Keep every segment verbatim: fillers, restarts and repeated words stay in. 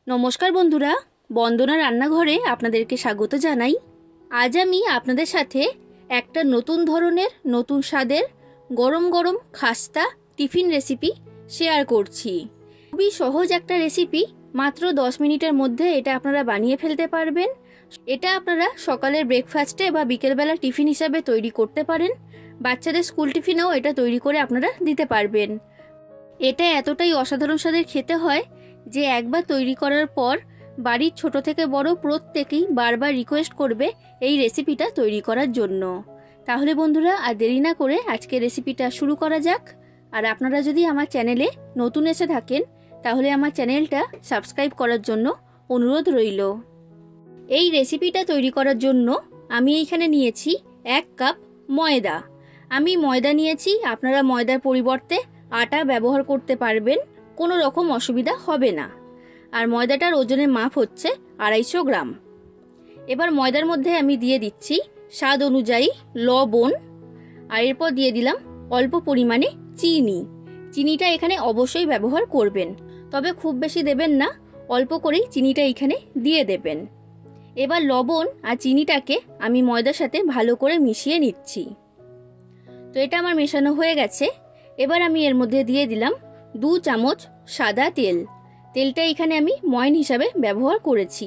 নমস্কার বন্ধুরা, বন্দনা রান্নাঘরে আপনাদেরকে স্বাগত জানাই। আজ আমি আপনাদের সাথে একটা নতুন ধরনের নতুন স্বাদের গরম গরম খাস্তা টিফিন রেসিপি শেয়ার করছি। খুবই সহজ একটা রেসিপি, মাত্র দশ মিনিটের মধ্যে এটা আপনারা বানিয়ে ফেলতে পারবেন। এটা আপনারা সকালের ব্রেকফাস্টে বা বিকেলবেলা টিফিন হিসাবে তৈরি করতে পারেন। বাচ্চাদের স্কুল টিফিনেও এটা তৈরি করে আপনারা দিতে পারবেন। এটা এতটাই অসাধারণ স্বাদের খেতে হয় যে একবার তৈরি করার পর বাড়ির ছোট থেকে বড় প্রত্যেকেই বারবার রিকোয়েস্ট করবে এই রেসিপিটা তৈরি করার জন্য। তাহলে বন্ধুরা আর দেরি না করে আজকে রেসিপিটা শুরু করা যাক। আর আপনারা যদি আমার চ্যানেলে নতুন এসে থাকেন তাহলে আমার চ্যানেলটা সাবস্ক্রাইব করার জন্য অনুরোধ রইল। এই রেসিপিটা তৈরি করার জন্য আমি এইখানে নিয়েছি এক কাপ ময়দা। আমি ময়দা নিয়েছি, আপনারা ময়দার পরিবর্তে আটা ব্যবহার করতে পারবেন, কোনো রকম অসুবিধা হবে না। আর ময়দাটার ওজনের মাপ হচ্ছে আড়াইশো গ্রাম। এবার ময়দার মধ্যে আমি দিয়ে দিচ্ছি স্বাদ অনুযায়ী লবণ, আর এরপর দিয়ে দিলাম অল্প পরিমাণে চিনি। চিনিটা এখানে অবশ্যই ব্যবহার করবেন, তবে খুব বেশি দেবেন না, অল্প করেই চিনিটা এখানে দিয়ে দেবেন। এবার লবণ আর চিনিটাকে আমি ময়দার সাথে ভালো করে মিশিয়ে নিচ্ছি। তো এটা আমার মেশানো হয়ে গেছে। এবার আমি এর মধ্যে দিয়ে দিলাম দু চামচ সাদা তেল। তেলটা এখানে আমি ময়ন হিসাবে ব্যবহার করেছি।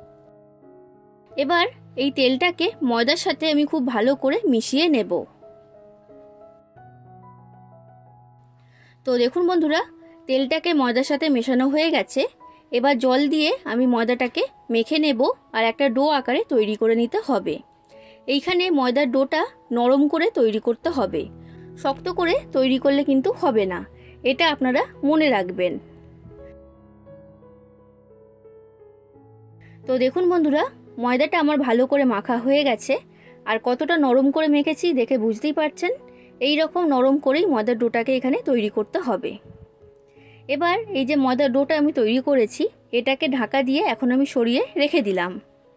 এবার এই তেলটাকে ময়দার সাথে আমি খুব ভালো করে মিশিয়ে নেব। তো দেখুন বন্ধুরা, তেলটাকে ময়দার সাথে মেশানো হয়ে গেছে। এবার জল দিয়ে আমি ময়দাটাকে মেখে নেব আর একটা ডো আকারে তৈরি করে নিতে হবে। এইখানে ময়দার ডোটা নরম করে তৈরি করতে হবে, শক্ত করে তৈরি করলে কিন্তু হবে না, এটা আপনারা মনে রাখবেন। তো দেখুন বন্ধুরা, ময়দাটা আমার ভালো করে মাখা হয়ে গেছে। আর কতটা নরম করে মেখেছি দেখে বুঝতেই পারছেন। এই রকম নরম করেই ময়দার ডোটাকে এখানে তৈরি করতে হবে। এবার এই যে ময়দার ডোটা আমি তৈরি করেছি, এটাকে ঢাকা দিয়ে এখন আমি সরিয়ে রেখে দিলাম।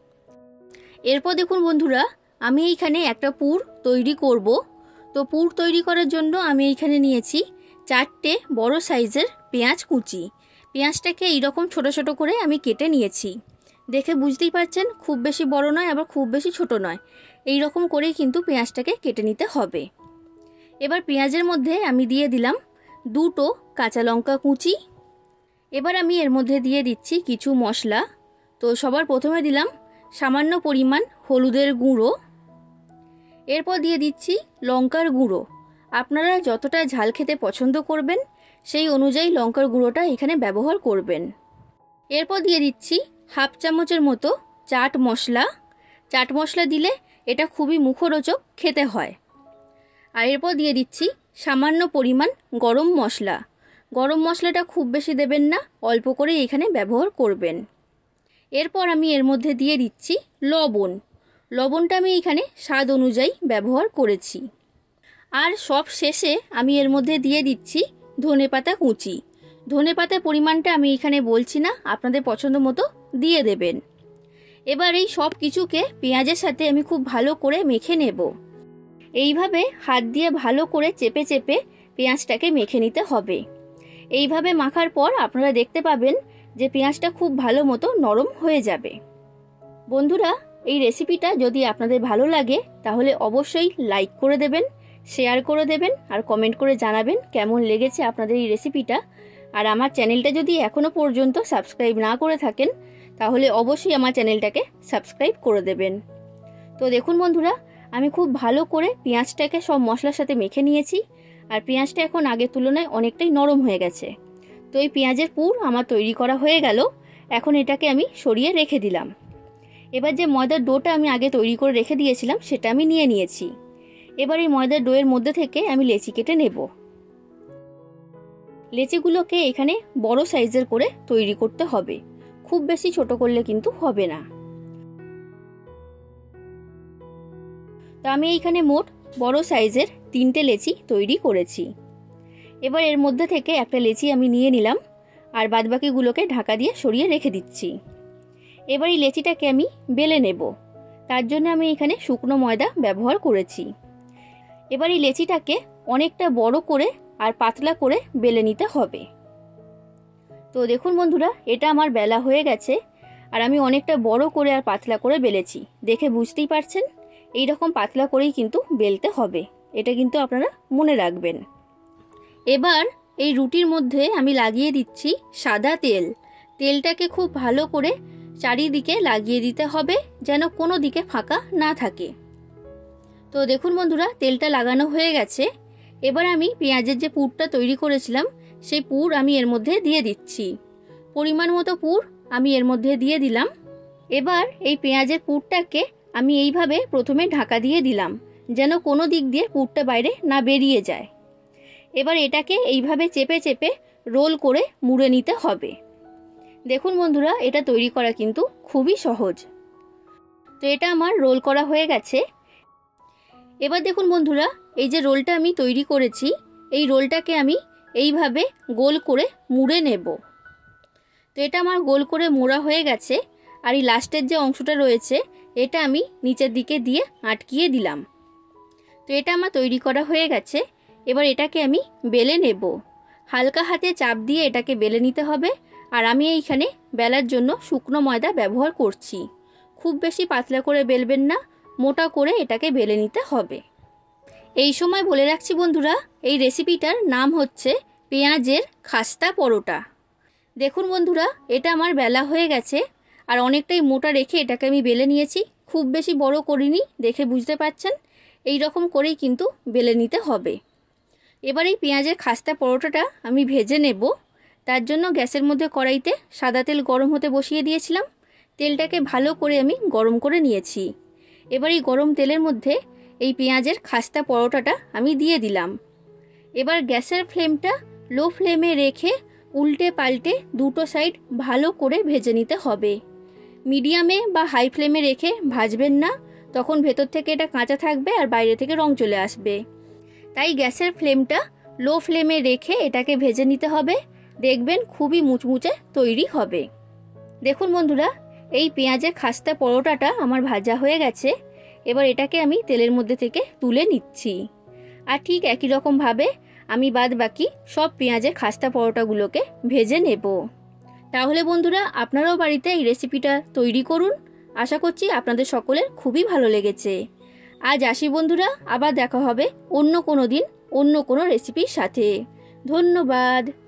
এরপর দেখুন বন্ধুরা, আমি এইখানে একটা পুর তৈরি করব। তো পুর তৈরি করার জন্য আমি এইখানে নিয়েছি চারটে বড় সাইজের পেঁয়াজ কুচি। পেঁয়াজটাকে এইরকম ছোট ছোট করে আমি কেটে নিয়েছি। দেখে বুঝতেই পারছেন, খুব বেশি বড় নয় আবার খুব বেশি ছোট নয়, এই রকম করেই কিন্তু পেঁয়াজটাকে কেটে নিতে হবে। এবার পেঁয়াজের মধ্যে আমি দিয়ে দিলাম দুটো কাঁচা লঙ্কা কুচি। এবার আমি এর মধ্যে দিয়ে দিচ্ছি কিছু মশলা। তো সবার প্রথমে দিলাম সামান্য পরিমাণ হলুদের গুঁড়ো। এরপর দিয়ে দিচ্ছি লঙ্কার গুঁড়ো। আপনারা যতটা ঝাল খেতে পছন্দ করবেন সেই অনুযায়ী লঙ্কার গুঁড়োটা এখানে ব্যবহার করবেন। এরপর দিয়ে দিচ্ছি হাফ চামচের মতো চাট মশলা। চাট মশলা দিলে এটা খুবই মুখরোচক খেতে হয়। আর এরপর দিয়ে দিচ্ছি সামান্য পরিমাণ গরম মশলা। গরম মশলাটা খুব বেশি দেবেন না, অল্প করে এখানে ব্যবহার করবেন। এরপর আমি এর মধ্যে দিয়ে দিচ্ছি লবণ। লবণটা আমি এখানে স্বাদ অনুযায়ী ব্যবহার করেছি। আর সব শেষে আমি এর মধ্যে দিয়ে দিচ্ছি ধনেপাতা কুচি। ধনেপাতার পরিমাণটা আমি এখানে বলছি না, আপনাদের পছন্দ মতো দিয়ে দেবেন। এবার এই সব কিছুকে পেঁয়াজের সাথে আমি খুব ভালো করে মেখে নেব। এইভাবে হাত দিয়ে ভালো করে চেপে চেপে পেঁয়াজটাকে মেখে নিতে হবে। এইভাবে মাখার পর আপনারা দেখতে পাবেন যে পেঁয়াজটা খুব ভালো মতো নরম হয়ে যাবে। বন্ধুরা, এই রেসিপিটা যদি আপনাদের ভালো লাগে তাহলে অবশ্যই লাইক করে দেবেন, শেয়ার করে দেবেন আর কমেন্ট করে জানাবেন কেমন লেগেছে আপনাদের এই রেসিপিটা। আর আমার চ্যানেলটা যদি এখনও পর্যন্ত সাবস্ক্রাইব না করে থাকেন তাহলে অবশ্যই আমার চ্যানেলটাকে সাবস্ক্রাইব করে দেবেন। তো দেখুন বন্ধুরা, আমি খুব ভালো করে পেঁয়াজটাকে সব মশলার সাথে মেখে নিয়েছি। আর পেঁয়াজটা এখন আগের তুলনায় অনেকটাই নরম হয়ে গেছে। তো এই পেঁয়াজের পুর আমার তৈরি করা হয়ে গেল। এখন এটাকে আমি সরিয়ে রেখে দিলাম। এবার যে ময়দার ডোটা আমি আগে তৈরি করে রেখে দিয়েছিলাম সেটা আমি নিয়ে নিয়েছি। এবার এই ময়দার ডোয়ের মধ্যে থেকে আমি লেচি কেটে নেব। লেচিগুলোকে এখানে বড় সাইজের করে তৈরি করতে হবে, খুব বেশি ছোট করলে কিন্তু হবে না। তো আমি এইখানে মোট বড় সাইজের তিনটে লেচি তৈরি করেছি। এবার এর মধ্যে থেকে একটা লেচি আমি নিয়ে নিলাম আর বাদবাকিগুলোকে ঢাকা দিয়ে সরিয়ে রেখে দিচ্ছি। এবার এই লেচিটাকে আমি বেলে নেব, তার জন্য আমি এখানে শুকনো ময়দা ব্যবহার করেছি। এবার এই লেচিটাকে অনেকটা বড় করে আর পাতলা করে বেলে নিতে হবে। তো দেখুন বন্ধুরা, এটা আমার বেলা হয়ে গেছে আর আমি অনেকটা বড় করে আর পাতলা করে বেলেছি। দেখে বুঝতেই পারছেন, এই রকম পাতলা করেই কিন্তু বেলতে হবে, এটা কিন্তু আপনারা মনে রাখবেন। এবার এই রুটির মধ্যে আমি লাগিয়ে দিচ্ছি সাদা তেল। তেলটাকে খুব ভালো করে চারিদিকে লাগিয়ে দিতে হবে, যেন কোনো দিকে ফাঁকা না থাকে। তো দেখুন বন্ধুরা, তেলটা লাগানো হয়ে গেছে। এবার আমি পেঁয়াজের যে পুরটা তৈরি করেছিলাম সেই পুর আমি এর মধ্যে দিয়ে দিচ্ছি। পরিমাণ মতো পুর আমি এর মধ্যে দিয়ে দিলাম। এবার এই পেঁয়াজের পুরটাকে আমি এইভাবে প্রথমে ঢাকা দিয়ে দিলাম, যেন কোনো দিক দিয়ে পুরটা বাইরে না বেরিয়ে যায়। এবার এটাকে এইভাবে চেপে চেপে রোল করে মুড়ে নিতে হবে। দেখুন বন্ধুরা, এটা তৈরি করা কিন্তু খুবই সহজ। তো এটা আমার রোল করা হয়ে গেছে। এবার দেখুন বন্ধুরা, এই যে রোলটা আমি তৈরি করেছি, এই রোলটাকে আমি এইভাবে গোল করে মুড়ে নেব। তো এটা আমার গোল করে মোড়া হয়ে গেছে। আর এই লাস্টের যে অংশটা রয়েছে এটা আমি নিচের দিকে দিয়ে আটকিয়ে দিলাম। তো এটা আমার তৈরি করা হয়ে গেছে। এবার এটাকে আমি বেলে নেব। হালকা হাতে চাপ দিয়ে এটাকে বেলে নিতে হবে। আর আমি এইখানে বেলার জন্য শুকনো ময়দা ব্যবহার করছি। খুব বেশি পাতলা করে বেলবেন না, মোটা করে এটাকে বেলে নিতে হবে। এই সময় বলে রাখছি বন্ধুরা, এই রেসিপিটার নাম হচ্ছে পেঁয়াজের খাস্তা পরোটা। দেখুন বন্ধুরা, এটা আমার বেলা হয়ে গেছে আর অনেকটাই মোটা রেখে এটাকে আমি বেলে নিয়েছি। খুব বেশি বড় করিনি, দেখে বুঝতে পারছেন। এই রকম করেই কিন্তু বেলে নিতে হবে। এবার এই পেঁয়াজের খাস্তা পরোটাটা আমি ভেজে নেব। তার জন্য গ্যাসের মধ্যে কড়াইতে সাদা তেল গরম হতে বসিয়ে দিয়েছিলাম। তেলটাকে ভালো করে আমি গরম করে নিয়েছি। এবার এই গরম তেলের মধ্যে এই পেঁয়াজের খাস্তা পরোটাটা আমি দিয়ে দিলাম। এবার গ্যাসের ফ্লেমটা লো ফ্লেমে রেখে উল্টে পাল্টে দুটো সাইড ভালো করে ভেজে নিতে হবে। মিডিয়ামে বা হাই ফ্লেমে রেখে ভাজবেন না, তখন ভেতর থেকে এটা কাঁচা থাকবে আর বাইরে থেকে রং চলে আসবে। তাই গ্যাসের ফ্লেমটা লো ফ্লেমে রেখে এটাকে ভেজে নিতে হবে। দেখবেন খুবই মুচমুচে তৈরি হবে। দেখুন বন্ধুরা, এই পেঁয়াজের খাস্তা পরোটাটা আমার ভাজা হয়ে গেছে। এবার এটাকে আমি তেলের মধ্যে থেকে তুলে নিচ্ছি। আর ঠিক একই রকমভাবে আমি বাদ বাকি সব পেঁয়াজের খাস্তা পরোটাগুলোকে ভেজে নেব। তাহলে বন্ধুরা, আপনারাও বাড়িতে এই রেসিপিটা তৈরি করুন। আশা করছি আপনাদের সকলের খুবই ভালো লেগেছে। আজ আসি বন্ধুরা, আবার দেখা হবে অন্য কোনো দিন অন্য কোনো রেসিপির সাথে। ধন্যবাদ।